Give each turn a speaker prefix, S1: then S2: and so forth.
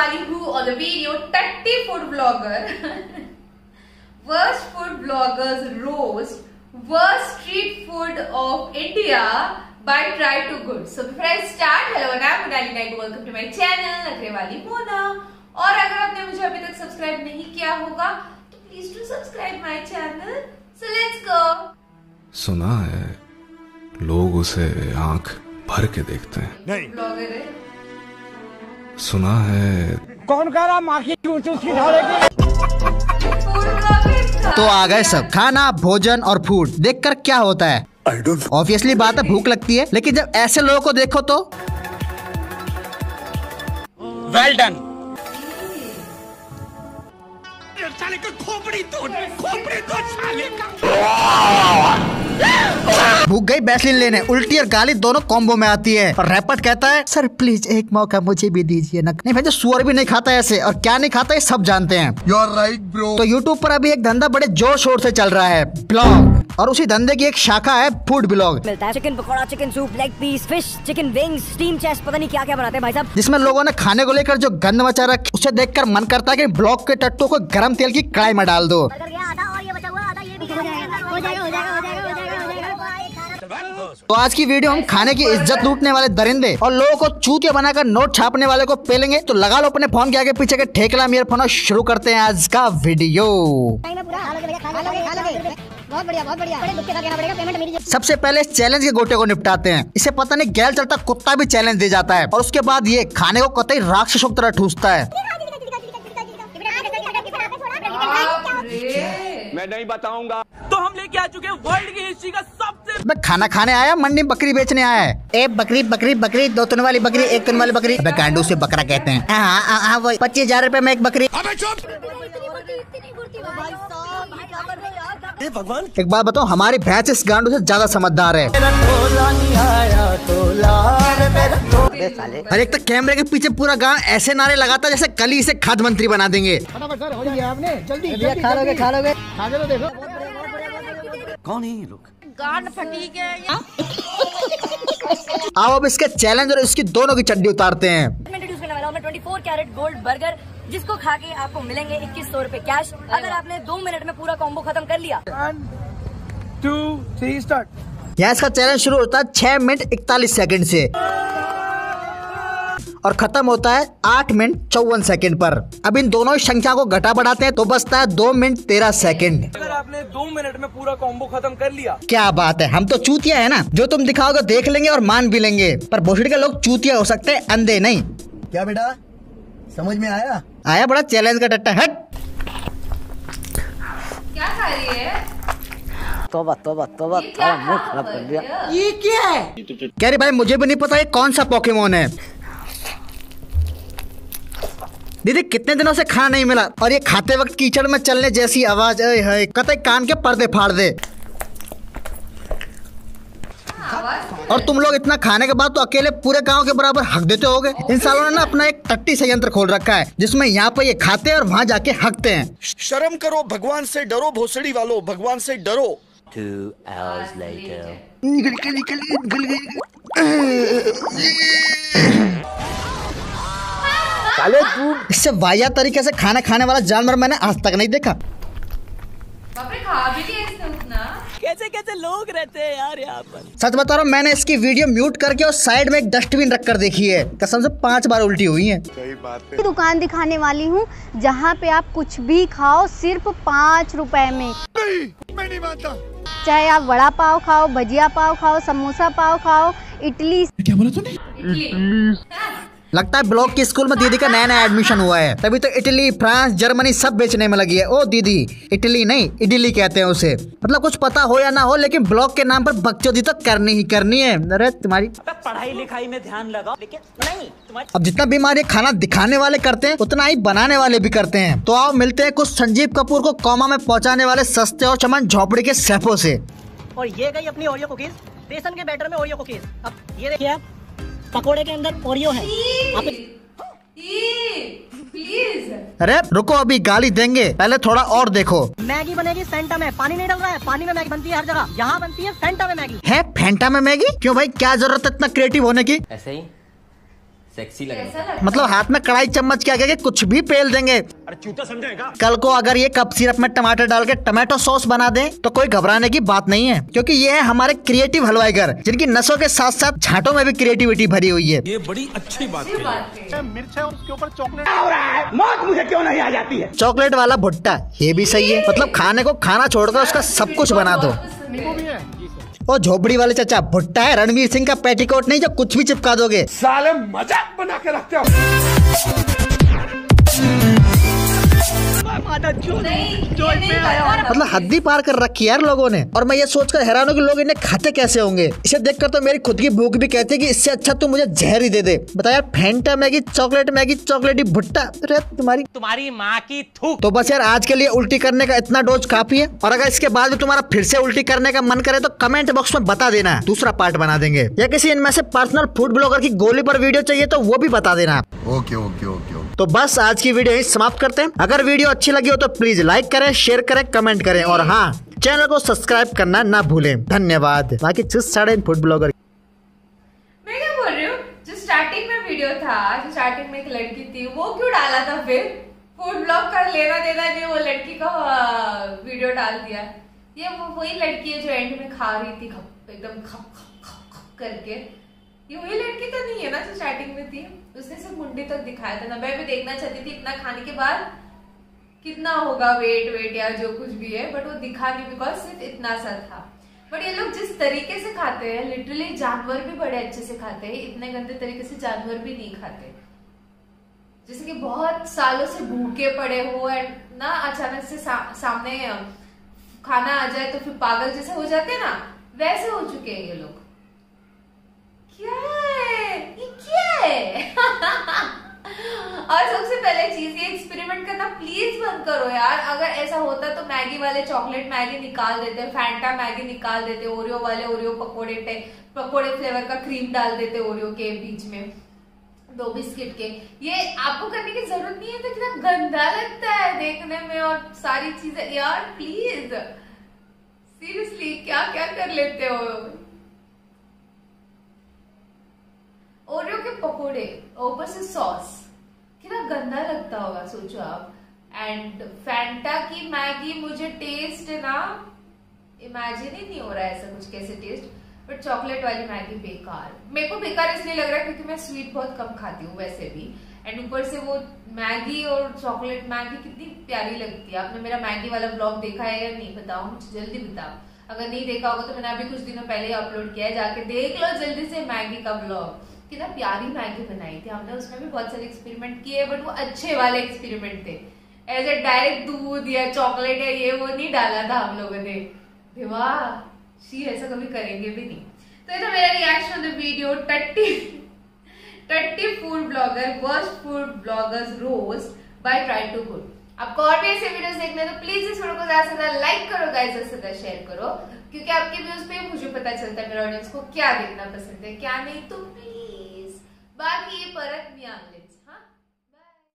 S1: वाली हूँ on the video टट्टी food blogger worst food bloggers roast worst street food of India by try to good. So before I start, hello and I'm Monali Naik. Welcome to my channel नखरे वाली मोना। और अगर आपने मुझे अभी तक subscribe नहीं किया होगा तो please do subscribe my channel. So let's go।
S2: सुना है लोग उसे आंख भर के देखते हैं।
S3: नहीं
S1: ब्लॉगर है।
S2: सुना है
S3: कौन कह रहा माखी चूचू की ढालेगी।
S1: फूड ब्लॉगर
S4: तो आ गए सब खाना भोजन और फूड देखकर क्या होता है। ऑब्वियसली बात है भूख लगती है, लेकिन जब ऐसे लोगों को देखो तो
S3: वेल डन।
S4: भूख गई वैसलीन लेने, उल्टी और गाली दोनों कॉम्बो में आती है। और रैपट कहता है सर प्लीज एक मौका मुझे भी दीजिए ना। नहीं भाई, जो सुअर भी नहीं खाता ऐसे, और क्या नहीं खाता ये सब जानते हैं।
S5: You are right, bro.
S4: तो यूट्यूब पर अभी एक धंधा बड़े जोर शोर से चल रहा है, ब्लॉग। और उसी धंधे की एक शाखा है फूड ब्लॉग,
S6: मिलता है chicken pakora, chicken soup, leg piece, fish, chicken wings, steam chest, पता नहीं क्या क्या बनाते हैं भाई साहब।
S4: जिसमें लोगों ने खाने को लेकर जो गंद मचा रखी, उसे देखकर मन करता है कि ब्लॉग के टट्टू को गरम तेल की कढ़ाई में डाल दो। तो आज की वीडियो हम खाने की इज्जत लूटने वाले दरिंदे और लोगों को चूतिया बनाकर नोट छापने वाले को पेलेंगे। तो लगा लो अपने फोन के आगे पीछे के ठेकला ईयरफोन और शुरू करते हैं आज का वीडियो।
S6: बहुत बढ़िया बहुत बढ़िया। बड़े दुख के साथ कहना पड़ेगा, पेमेंट मेरी।
S4: सबसे पहले इस चैलेंज के गोटे को निपटाते हैं। इसे पता नहीं गैल चलता कुत्ता भी चैलेंज दे जाता है, और उसके बाद ये खाने को कतई राक्षसों की तरह ठूसता है।
S3: मैं नहीं बताऊंगा। तो हम लेके आ चुके हैं वर्ल्ड की हिस्ट्री का सबसे।
S4: मैं खाना खाने आया, मंडी बकरी बेचने आया है। ए बकरी बकरी बकरी, 2 तन वाली बकरी, 1 तन वाली बकरी। अबे गांडू से बकरा कहते हैं। हाँ, 25,000 रुपए में एक बकरी।
S3: भगवान
S4: एक बात बताओ, हमारी भैंस इस गांडू से ज्यादा समझदार है। और एक तो कैमरे के पीछे पूरा गांव ऐसे नारे लगाता है जैसे कल ही इसे खाद्य मंत्री बना देंगे।
S3: कौन है ये लोग?
S1: गांड फटी के
S4: आओ अब इसके चैलेंज और इसकी दोनों की चड्डी उतारते हैं।
S6: मैं इंट्रोड्यूस करने वाला हूं 24 कैरेट गोल्ड बर्गर, जिसको खा के आपको मिलेंगे 2100 रुपए कैश, अगर आपने 2 मिनट में पूरा कॉम्बो खत्म कर लिया।
S3: 1 2 3 स्टार्ट।
S4: यहाँ इसका चैलेंज शुरू होता है 6 मिनट 41 सेकंड से और खत्म होता है 8 मिनट 54 सेकंड पर। अब इन दोनों संख्या को घटा बढ़ाते हैं तो बचता है 2 मिनट 13 सेकंड।
S3: अगर आपने 2 मिनट में पूरा कॉम्बो खत्म कर लिया।
S4: क्या बात है, हम तो चूतिया है ना, जो तुम दिखाओगे देख लेंगे और मान भी लेंगे। पर भोसड़ी के लोग चूतिया हो सकते हैं, अंधे नहीं।
S5: क्या बेटा समझ में आया?
S4: आया बड़ा चैलेंज का टट्टा। हट,
S1: क्या खा रही है?
S6: तोबा तोबा तोबा,
S1: थोड़ा मुंह खराब कर दिया।
S4: ये क्या है? कह रही भाई मुझे भी नहीं पता ये कौन सा पोकेमोन है। दीदी कितने दिनों से खाना नहीं मिला, और ये खाते वक्त कीचड़ में चलने जैसी आवाज है, कतई कान के पर्दे फाड़ दे। और तुम लोग इतना खाने के बाद तो अकेले पूरे गांव के बराबर हक देते होगे। इन सालों ने ना अपना एक टट्टी संयंत्र खोल रखा है, जिसमें यहाँ पे ये खाते हैं और वहाँ जाके हकते हैं।
S5: शर्म करो, भगवान से डरो, भोसड़ी वालों भगवान से डरो।
S6: 2 hours later।
S4: साले तू, इससे वाहियात तरीके से खाना खाने वाला जानवर मैंने आज तक नहीं देखा।
S1: बाप रे, खा भी नहीं इसने उतना।
S6: कैसे कैसे लोग रहते हैं यार यहाँ पर।
S4: सच बता रहा हूँ, मैंने इसकी वीडियो म्यूट करके और साइड में एक डस्टबिन रख कर देखी है, कसम से 5 बार उल्टी हुई है।
S7: दुकान दिखाने वाली हूँ जहाँ पे आप कुछ भी खाओ सिर्फ 5 रुपए में।
S5: मैं नहीं मानता।
S7: चाहे आप वड़ा पाव खाओ, भजिया पाव खाओ, समोसा पाव खाओ, इडली।
S5: क्या बोला तूने?
S1: इडली।
S4: लगता है ब्लॉक के स्कूल में दीदी का नया नया एडमिशन हुआ है, तभी तो इटली फ्रांस जर्मनी सब बेचने में लगी है। ओ दीदी, इटली नहीं इडली कहते हैं उसे। मतलब कुछ पता हो या ना हो, लेकिन ब्लॉक के नाम पर बकचोदी तो करनी ही करनी है। अरे तुम्हारी
S6: पढ़ाई लिखाई में ध्यान लगाओ, लेकिन नहीं तुम्हारी।
S4: अब जितना बीमारी खाना दिखाने वाले करते हैं उतना ही बनाने वाले भी करते हैं। तो आओ मिलते हैं कुछ संजीव कपूर को कोमा में पहुंचाने वाले सस्ते और चमन झोपड़ी के सैफों से।
S6: और ये गई अपनी ओरियो कुकीज, बेसन के बैटर में ओरियो कुकीज। अब ये देखिए आप, पकोड़े के अंदर ओरियो है।
S1: प्लीज।
S4: अरे रुको, अभी गाली देंगे, पहले थोड़ा और देखो।
S6: मैगी बनेगी फैंटा में, पानी नहीं डल रहा है। पानी में मैगी बनती है हर जगह, यहाँ बनती है फैंटा में मैगी।
S4: है फैंटा में मैगी? क्यों भाई, क्या जरूरत है इतना क्रिएटिव होने की?
S8: ऐसे ही सेक्सी लग रहा
S1: कैसा
S8: है।
S1: लगता
S4: मतलब हाथ में कढ़ाई चम्मच क्या के कुछ भी पेल देंगे।
S3: अरे चूता समझेगा।
S4: कल को अगर ये कप सिरप में टमाटर डाल के टमाटो सॉस बना दें तो कोई घबराने की बात नहीं है, क्योंकि ये है हमारे क्रिएटिव हलवाईगर जिनकी नसों के साथ साथ छांटों में भी क्रिएटिविटी भरी हुई है।
S3: ये बड़ी अच्छी बात
S1: है? बात है।
S3: मिर्च है और उसके ऊपर चॉकलेट हो रहा है, मौत मुझे क्यों नहीं आ जाती है।
S4: चॉकलेट वाला भुट्टा ये भी सही है, मतलब खाने को खाना छोड़कर उसका सब कुछ बना दो। और झोपड़ी वाले चाचा भुट्टा है रणवीर सिंह का पेटीकोट नहीं जो कुछ भी चिपका दोगे।
S3: साले मजाक बना के रखते हो।
S4: मतलब हद्दी पार कर रखी है यार लोगों ने। और मैं ये सोचकर हैरान हूँ कि लोग इन्हें खाते कैसे होंगे। इसे देखकर तो मेरी खुद की भूख भी कहती है कि इससे अच्छा तू मुझे जहर ही दे दे। बता यार, फैंटा मैगी चॉकलेटी भुट्टा तुम्हारी माँ की थूक। तो बस यार आज के लिए उल्टी करने का इतना डोज काफी है। और अगर इसके बाद भी तुम्हारा फिर से उल्टी करने का मन करे तो कमेंट बॉक्स में बता देना, दूसरा पार्ट बना देंगे। या किसी इनमें से पर्सनल फूड ब्लॉगर की गोली पर वीडियो चाहिए तो वो भी बता देना।
S5: Okay okay okay.
S4: तो बस आज की वीडियो यही समाप्त करते हैं। अगर वीडियो अच्छी लगी हो तो प्लीज लाइक करें, शेयर करें, कमेंट करें और हाँ, चैनल को सब्सक्राइब करना ना भूलें। धन्यवाद। बाकी फूड ब्लॉगर
S1: मैं क्या बोल रही हूँ, जो स्टार्टिंग में वीडियो था, जो स्टार्टिंग में एक लड़की थी, वो क्यों डाला था फिर? फूड ब्लॉग का लेना देना नहीं, वो लड़की का वीडियो डाल दिया। ये वही लड़की है जो एंड में खा रही थी एकदम खप खप खप खप करके। ये वही लड़की तो नहीं है ना जो स्टार्टिंग में थी? उसने सिर्फ मुंडी तक दिखाया था ना। मैं भी देखना चाहती थी इतना खाने के बाद कितना होगा वेट या जो कुछ भी है, बट वो दिखा नहीं बिकॉज सिर्फ इतना सा था। बट ये लोग जिस तरीके से खाते हैं, लिटरली जानवर भी बड़े अच्छे से खाते हैं। इतने गंदे तरीके से जानवर भी नहीं खाते। जैसे कि बहुत सालों से भूखे पड़े हो एंड ना अचानक से सामने खाना आ जाए तो फिर पागल जैसे हो जाते हैं ना, वैसे हो चुके हैं ये लोग। क्या है ये, क्या है? और सबसे पहले चीज, ये एक्सपेरिमेंट करना प्लीज बंद करो यार। अगर ऐसा होता तो मैगी वाले चॉकलेट मैगी निकाल देते, फैंटा मैगी निकाल देते, ओरियो वाले ओरियो पकोड़े फ्लेवर का क्रीम डाल देते ओरियो के बीच में, 2 बिस्किट के। ये आपको करने की जरूरत नहीं है। तो कितना गंदा लगता है देखने में और सारी चीजें यार। प्लीज सीरियसली क्या क्या कर लेते हो? ओरियो के पकोड़े ऊपर से सॉस, कितना गंदा लगता होगा सोचो आप। एंड फैंटा की मैगी मुझे टेस्ट ना इमेजिन ही नहीं हो रहा है ऐसा कुछ कैसे टेस्ट। बट चॉकलेट वाली मैगी बेकार। मेरे को बेकार इसलिए लग रहा है क्योंकि मैं स्वीट बहुत कम खाती हूँ वैसे भी। एंड ऊपर से वो मैगी और चॉकलेट मैगी कितनी प्यारी लगती है। आपने मेरा मैगी वाला ब्लॉग देखा है या नहीं बताओ मुझे, जल्दी बताओ। अगर नहीं देखा होगा तो मैंने अभी कुछ दिनों पहले ही अपलोड किया है, जाके देख लो जल्दी से मैगी का ब्लॉग। कितना प्यारी मैगी बनाई थी हमने, उसमें भी बहुत सारे एक्सपेरिमेंट किए, बट वो अच्छे वाले एक्सपेरिमेंट थे। ऐसे डायरेक्ट दूध या चॉकलेट या ये वो नहीं डाला था हम लोगों ने। शी ऐसा कभी करेंगे भी नहीं। तो ये था मेरा reaction on the video 30 food blogger worst food bloggers roast by try to good. आपको और भी ऐसे वीडियोस देखने हैं तो प्लीज इस वीडियो को ज्यादा से ज्यादा लाइक करो गाइस, ज्यादा से ज्यादा शेयर करो, क्योंकि आपके व्यूज पे मुझे पता चलता है मेरे ऑडियंस को क्या देखना पसंद है क्या नहीं। तो प्लीज बाकी ये परत नहीं आने